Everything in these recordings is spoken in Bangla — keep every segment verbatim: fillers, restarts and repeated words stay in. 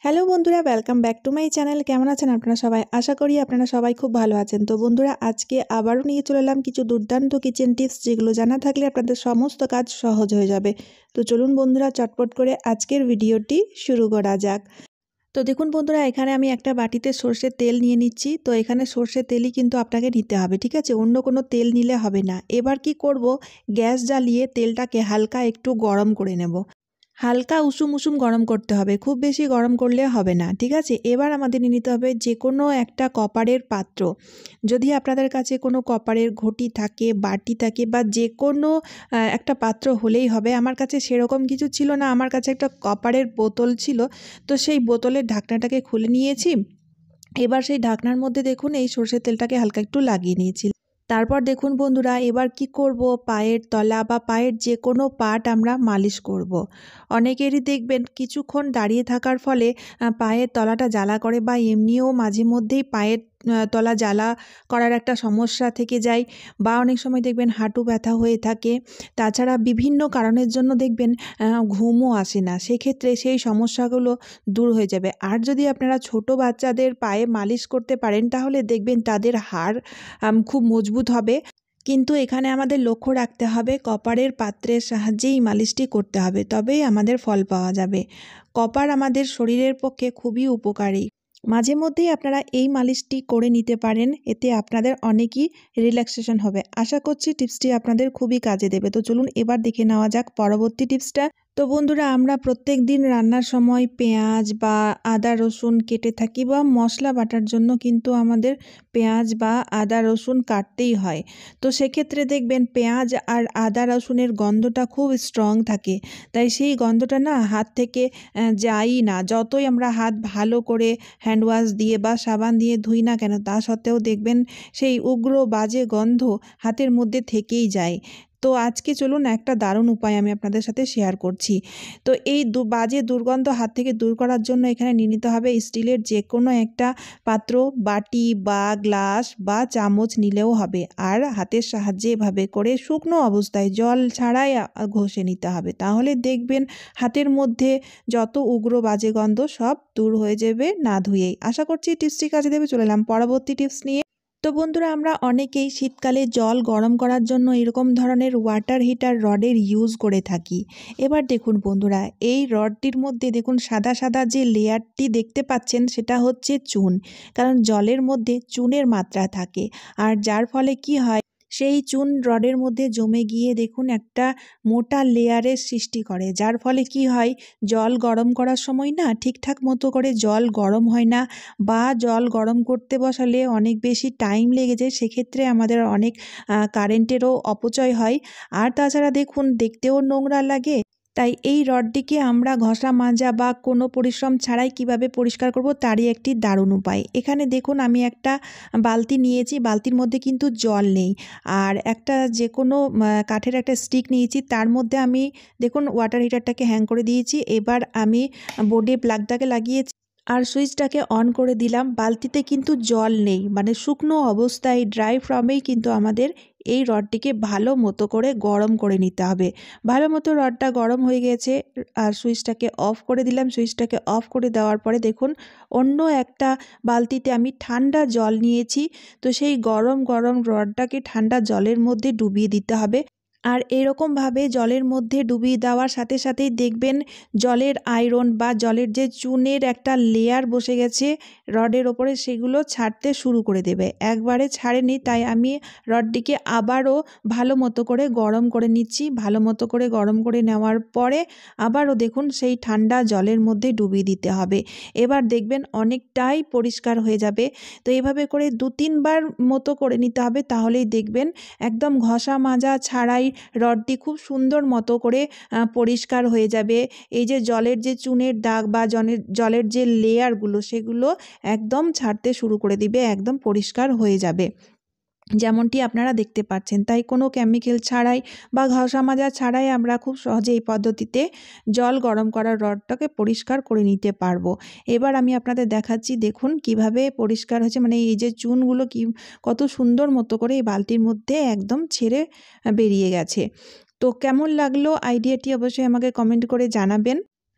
হ্যালো বন্ধুরা, welcome back to my channel. কেমন আছেন আপনারা সবাই? আশা করি আপনারা সবাই খুব ভালো আছেন। তো বন্ধুরা, আজকে আবারও নিয়ে চলে এলাম কিছু দুর্দান্ত কিচেন টিপস, যেগুলো জানা থাকলে আপনাদের সমস্ত কাজ সহজ হয়ে যাবে। তো চলুন বন্ধুরা, চটপট করে আজকের ভিডিওটি শুরু করা যাক। তো দেখুন বন্ধুরা, এখানে আমি একটা বাটিতে সর্ষের তেল নিয়ে নিচ্ছি। তো এখানে সর্ষের তেলই কিন্তু আপনাকে নিতে হবে, ঠিক আছে? অন্য কোনো তেল নিলে হবে না। এবার কি করব, গ্যাস জ্বালিয়ে তেলটাকে হালকা একটু গরম করে নেব। হালকা উষুম উষুম গরম করতে হবে, খুব বেশি গরম করলে হবে না, ঠিক আছে? এবার আমাদের নিয়ে নিতে হবে যে কোনো একটা কপারের পাত্র। যদি আপনাদের কাছে কোনো কপারের ঘটি থাকে, বাটি থাকে, বা যে কোনো আহ, একটা পাত্র হলেই হবে। আমার কাছে সেরকম কিছু ছিল না, আমার কাছে একটা কপারের বোতল ছিল। তো সেই বোতলের ঢাকনাটাকে খুলে নিয়েছি। এবার সেই ঢাকনার মধ্যে দেখুন এই সর্ষের তেলটাকে হালকা একটু লাগিয়ে নিয়েছি। তারপর দেখুন বন্ধুরা, এবার কি করব, পায়ের তলা বা পায়ের যে কোনো পার্ট আমরা মালিশ করব। অনেকেরই দেখবেন কিছুক্ষণ দাঁড়িয়ে থাকার ফলে আহ, পায়ের তলাটা জ্বালা করে, বা এমনিও মাঝে মধ্যেই পায়ের আহ, তলা জ্বালা করার একটা সমস্যা থেকে যায়, বা অনেক সময় দেখবেন হাঁটু ব্যথা হয়ে থাকে। তাছাড়া বিভিন্ন কারণের জন্য দেখবেন আহ, ঘুমও আসে না। সেক্ষেত্রে সেই সমস্যাগুলো দূর হয়ে যাবে। আর যদি আপনারা ছোট বাচ্চাদের পায়ে মালিশ করতে পারেন, তাহলে দেখবেন তাদের হাড় আম, খুব মজবুত হবে। কিন্তু এখানে আমাদের লক্ষ্য রাখতে হবে, কপারের পাত্রের সাহায্যেই মালিশটি করতে হবে, তবেই আমাদের ফল পাওয়া যাবে। কপার আমাদের শরীরের পক্ষে খুবই উপকারী। মাঝে মধ্যেই আপনারা এই মালিশটি করে নিতে পারেন, এতে আপনাদের অনেকই রিল্যাক্সেশন হবে। আশা করছি টিপসটি আপনাদের খুবই কাজে দেবে। তো চলুন এবার দেখে নেওয়া যাক পরবর্তী টিপসটা। তো বন্ধুরা, আমরা প্রত্যেক দিন রান্নার সময় পেঁয়াজ বা আদা রসুন কেটে থাকি, বা মশলা বাটার জন্য কিন্তু আমাদের পেঁয়াজ বা আদা রসুন কাটতেই হয়। তো সেক্ষেত্রে দেখবেন পেঁয়াজ আর আদা রসুনের গন্ধটা খুব স্ট্রং থাকে। তাই সেই গন্ধটা না হাত থেকে আহ, যায়ই না। যতই আমরা হাত ভালো করে হ্যান্ড ওয়াশ দিয়ে বা সাবান দিয়ে ধুই না কেন, তা সত্ত্বেও দেখবেন সেই উগ্র বাজে গন্ধ হাতের মধ্যে থেকেই যায়। তো আজকে চলুন একটা দারুণ উপায় আমি আপনাদের সাথে শেয়ার করছি। তো এই দু বাজে দুর্গন্ধ হাত থেকে দূর করার জন্য এখানে নিয়ে নিতে হবে স্টিলের যে কোনো একটা পাত্র, বাটি বা গ্লাস বা চামচ নিলেও হবে। আর হাতের সাহায্যে এভাবে করে শুকনো অবস্থায় জল ছাড়াই আ, ঘষে নিতে হবে। তাহলে দেখবেন হাতের মধ্যে যত উগ্র বাজে গন্ধ সব দূর হয়ে যাবে না ধুয়েই। আশা করছি টিপসটি কাজে দেবে। চলে এলাম পরবর্তী টিপস নিয়ে। তো বন্ধুরা, আমরা অনেকেই শীতকালে জল গরম করার জন্য এরকম ধরনের ওয়াটার হিটার রডের ইউজ করে থাকি। এবার দেখুন বন্ধুরা, এই রডটির মধ্যে দেখুন সাদা সাদা যে লেয়ারটি দেখতে পাচ্ছেন, সেটা হচ্ছে চুন। কারণ জলের মধ্যে চুনের মাত্রা থাকে, আর যার ফলে কি হয়, সেই চুন রডের মধ্যে জমে গিয়ে দেখুন একটা মোটা লেয়ারের সৃষ্টি করে। যার ফলে কি হয়, জল গরম করার সময় না ঠিকঠাক মতো করে জল গরম হয় না, বা জল গরম করতে বসালে অনেক বেশি টাইম লেগে যায়। সেক্ষেত্রে আমাদের অনেক আহ, কারেন্টেরও অপচয় হয়। আর তাছাড়া দেখুন দেখতেও নোংরা লাগে। তাই এই রডটিকে আমরা ঘষা মাজা বা কোনো পরিশ্রম ছাড়াই কিভাবে পরিষ্কার করব, তারই একটি দারুণ উপায়। এখানে দেখুন আমি একটা বালতি নিয়েছি, বালতির মধ্যে কিন্তু জল নেই। আর একটা যে কোনো আহ, কাঠের একটা স্টিক নিয়েছি, তার মধ্যে আমি দেখুন ওয়াটার হিটারটাকে হ্যাং করে দিয়েছি। এবার আমি বোর্ডে প্লাগটাকে লাগিয়েছি আর সুইচটাকে অন করে দিলাম। বালতিতে কিন্তু জল নেই, মানে শুকনো অবস্থায় ড্রাই ফ্রমেই কিন্তু আমাদের এই রডটিকে ভালো মতো করে গরম করে নিতে হবে। ভালো মতো রডটা গরম হয়ে গেছে, আর সুইচটাকে অফ করে দিলাম। সুইচটাকে অফ করে দেওয়ার পরে দেখুন অন্য একটা বালতিতে আমি ঠান্ডা জল নিয়েছি। তো সেই গরম গরম রডটাকে ঠান্ডা জলের মধ্যে ডুবিয়ে দিতে হবে। আর এরকমভাবে জলের মধ্যে ডুবিয়ে দেওয়ার সাথে সাথেই দেখবেন জলের আয়রন বা জলের যে চুনের একটা লেয়ার বসে গেছে রডের ওপরে, সেগুলো ছাড়তে শুরু করে দেবে। একবারে ছাড়েনি, তাই আমি রডটিকে আবারও ভালো মতো করে গরম করে নিচ্ছি। ভালো মতো করে গরম করে নেওয়ার পরে আবারও দেখুন সেই ঠান্ডা জলের মধ্যে ডুবিয়ে দিতে হবে। এবার দেখবেন অনেকটাই পরিষ্কার হয়ে যাবে। তো এভাবে করে দু তিনবার মতো করে নিতে হবে, তাহলেই দেখবেন একদম ঘষা মাজা ছাড়াই রডটি খুব সুন্দর মতো করে আহ, পরিষ্কার হয়ে যাবে। এই যে জলের যে চুনের দাগ বা জলের জলের যে লেয়ারগুলো, সেগুলো একদম ছাড়তে শুরু করে দিবে, একদম পরিষ্কার হয়ে যাবে যেমনটি আপনারা দেখতে পাচ্ছেন। তাই কোনো কেমিক্যাল ছাড়াই বা ঘষা মাজা ছাড়াই আমরা খুব সহজে এই পদ্ধতিতে জল গরম করার রডটাকে পরিষ্কার করে নিতে পারবো। এবার আমি আপনাদের দেখাচ্ছি, দেখুন কিভাবে পরিষ্কার হয়েছে, মানে এই যে চুনগুলো কি কত সুন্দর মতো করে এই বালতির মধ্যে একদম ছেড়ে বেরিয়ে গেছে। তো কেমন লাগলো আইডিয়াটি অবশ্যই আমাকে কমেন্ট করে জানাবেন।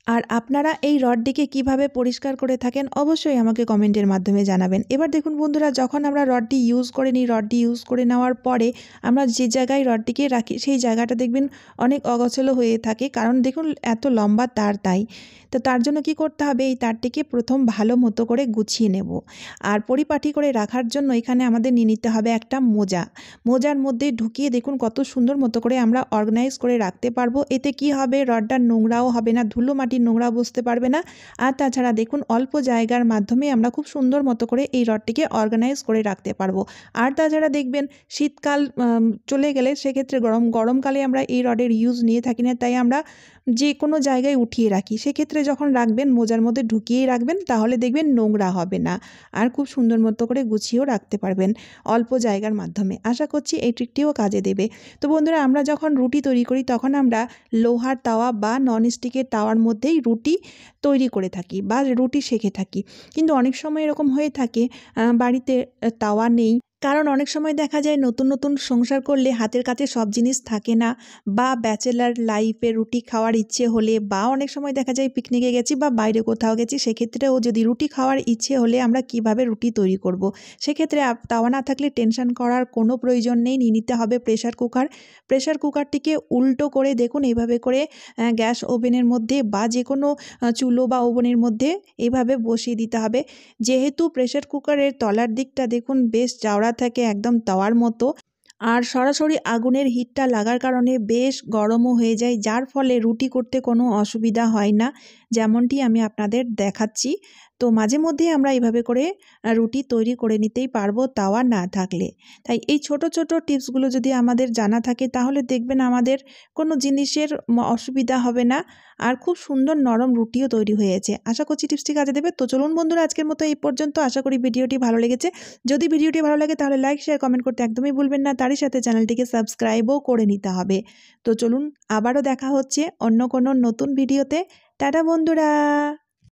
আর আপনারা এই রডটিকে কিভাবে পরিষ্কার করে থাকেন অবশ্যই আমাকে কমেন্টের মাধ্যমে জানাবেন। এবার দেখুন বন্ধুরা, যখন আমরা রডটি ইউজ করে নিই, রডটি ইউজ করে নেওয়ার পরে আমরা যে জায়গায় রডটিকে রাখি সেই জায়গাটা দেখবেন অনেক অগোছালো হয়ে থাকে, কারণ দেখুন এত লম্বা তার, তাই তো তার জন্য কি করতে হবে, এই তারটিকে প্রথম ভালো মতো করে গুছিয়ে নেব। আর পরিপাটি করে রাখার জন্য এখানে আমাদের নিয়ে নিতে হবে একটা মোজা। মোজার মধ্যে ঢুকিয়ে দেখুন কত সুন্দর মতো করে আমরা অর্গানাইজ করে রাখতে পারবো। এতে কি হবে, রডটা নোংরাও হবে না, ধুলো মাটির নোংরা বসতে পারবে না। আর তাছাড়া দেখুন অল্প জায়গার মাধ্যমে আমরা খুব সুন্দর মতো করে এই রডটিকে অর্গানাইজ করে রাখতে পারবো। আর তাছাড়া দেখবেন শীতকাল চলে গেলে সেক্ষেত্রে গরম গরমকালে আমরা এই রডের ইউজ নিয়ে থাকি না, তাই আমরা যে কোনো জায়গায় উঠিয়ে রাখি। সেক্ষেত্রে যখন রাখবেন মোজার মধ্যে ঢুকিয়েই রাখবেন, তাহলে দেখবেন নোংরা হবে না আর খুব সুন্দর মতো করে গুছিয়েও রাখতে পারবেন অল্প জায়গার মাধ্যমে। আশা করছি এই ট্রিকটিও কাজে দেবে। তো বন্ধুরা, আমরা যখন রুটি তৈরি করি তখন আমরা লোহার তাওয়া বা ননস্টিকের তাওয়ার মধ্যেই রুটি তৈরি করে থাকি বা রুটি সেঁকে থাকি। কিন্তু অনেক সময় এরকম হয়ে থাকে বাড়িতে তাওয়া নেই, কারণ অনেক সময় দেখা যায় নতুন নতুন সংসার করলে হাতের কাছে সব জিনিস থাকে না, বা ব্যাচেলার লাইফে রুটি খাওয়ার ইচ্ছে হলে, বা অনেক সময় দেখা যায় পিকনিকে গেছি বা বাইরে কোথাও গেছি, সেক্ষেত্রেও যদি রুটি খাওয়ার ইচ্ছে হলে আমরা কিভাবে রুটি তৈরি করব। সেক্ষেত্রে তাওয়া না থাকলে টেনশন করার কোনো প্রয়োজন নেই, নিয়ে নিতে হবে প্রেশার কুকার। প্রেশার কুকারটিকে উল্টো করে দেখুন এইভাবে করে গ্যাস ওভেনের মধ্যে বা যে কোনো চুলো বা ওভেনের মধ্যে এইভাবে বসিয়ে দিতে হবে। যেহেতু প্রেশার কুকারের তলার দিকটা দেখুন বেশ চওড়া থাকে, একদম তাওয়ার মতো, আর সরাসরি আগুনের হিটটা লাগার কারণে বেশ গরমও হয়ে যায়, যার ফলে রুটি করতে কোনো অসুবিধা হয় না, যেমনটি আমি আপনাদের দেখাচ্ছি। তো মাঝে মধ্যে আমরা এইভাবে করে রুটি তৈরি করে নিতেই পারবো তাওয়া না থাকলে। তাই এই ছোট ছোট টিপসগুলো যদি আমাদের জানা থাকে তাহলে দেখবেন আমাদের কোনো জিনিসের অসুবিধা হবে না, আর খুব সুন্দর নরম রুটিও তৈরি হয়েছে। আশা করছি টিপসটি কাজে দেবে। তো চলুন বন্ধুরা, আজকের মতো এই পর্যন্ত। আশা করি ভিডিওটি ভালো লেগেছে। যদি ভিডিওটি ভালো লাগে তাহলে লাইক, শেয়ার, কমেন্ট করতে একদমই ভুলবেন না। তারই সাথে চ্যানেলটিকে সাবস্ক্রাইবও করে নিতে হবে। তো চলুন আবারও দেখা হচ্ছে অন্য কোনো নতুন ভিডিওতে। টাটা বন্ধুরা।